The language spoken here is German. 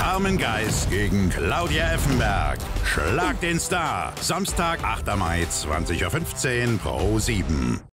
Carmen Geis gegen Claudia Effenberg. Schlag den Star. Samstag, 8. Mai, 20:15 Uhr, Pro 7.